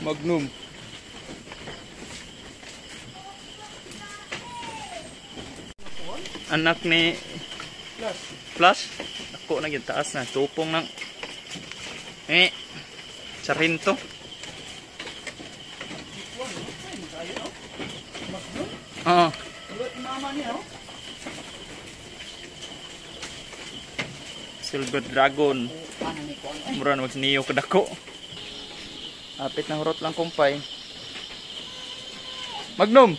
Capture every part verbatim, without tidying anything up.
Magnum. Anak ni Flash. Flash? Ako na yung taas na. Tupong ng eh Charinto. Oo. Silver Dragon. Mura na magsiniyo kadako. Apit na hurot lang kumpay. Magnum.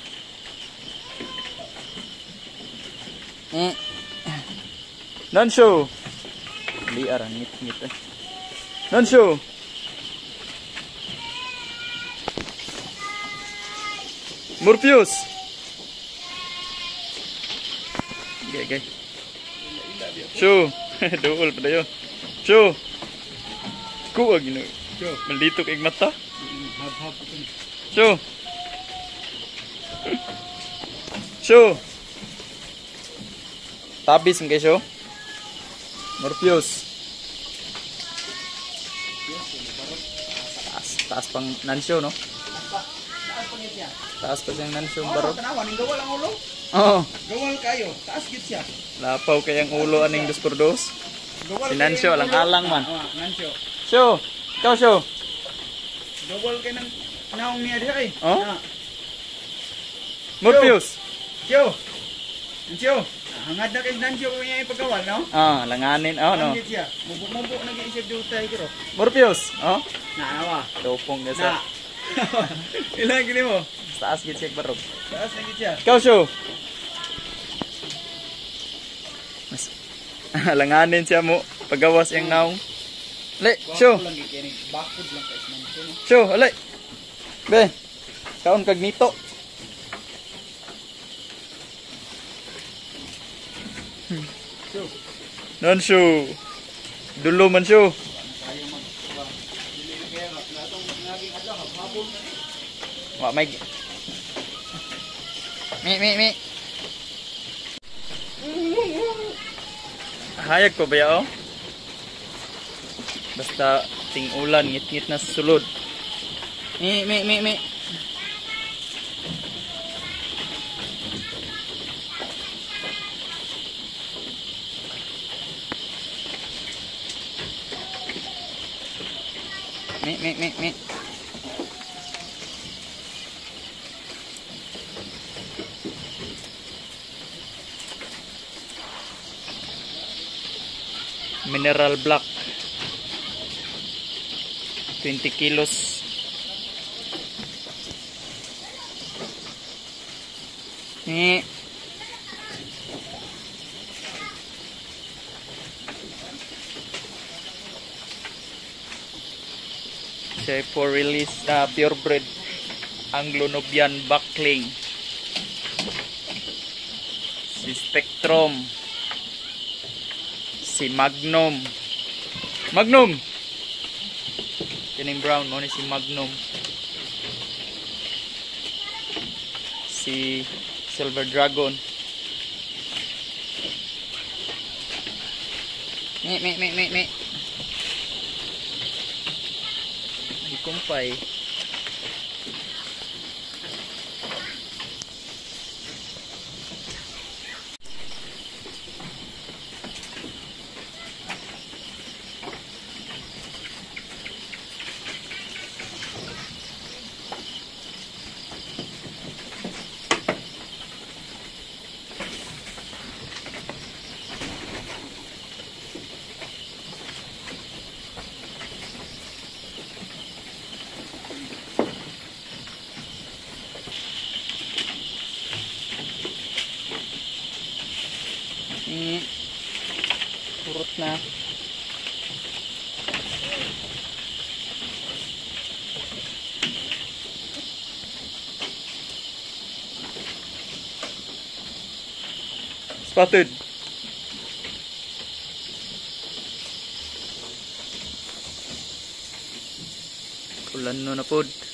Eh. Nansho. Liar ngit-ngit eh. Nansho. Morpheus. Okay, okay. Show. Dool pa dayo. Show. Kuwag gino. Show. Malitok ig mata. Hab-hab. Show. Show. Tabis ng show. Morpheus. Taas, taas pang nansyo, no? Taas pa siyang nansyo barog. Gawal ang ulo? Oo. Gawal kayo. Taas git siya. Lapaw kayang ulo aning dos por dos. Si Nansyo, alang-alang man. Nansyo. Show. Ikaw, show. Gawal kayo ng naong niya diha eh. Oh? Morpheus. Show. Nansyo. Hangad na kay Nansyo kung niya ipagawal, no? Ah, langanin. Oh, no. Git siya. Mubuk-mubuk nag-iisip dutay kiro. Morpheus. Oh? Naawa. Tupong na Na. sa. Ilang gini mo? Taas git siya barog. Taas na git siya. Ikaw, show. Mas langanin siya mo. Pagawas yung naong. Ali, show. Bakod lang kay Nansyo. Show, ali. Be. Kaon kag nito. Show. Nansyo. Dulo man show. Wa may Mi mi mi. Hayag ko ba yao? Basta ting ulan ngit-ngit na sulod. Mi mi mi mi. Mi mi mi mi. Mineral black twenty kilos. Ni siya for release na uh, purebred Anglo-Nubian buckling. Si Spectrum, si Magnum. Magnum. Kining brown mo ni si Magnum. Si Silver Dragon. Mi mi mi mi mi. Di kumpay. Ini urut na. Spotted. Ulan no na pod.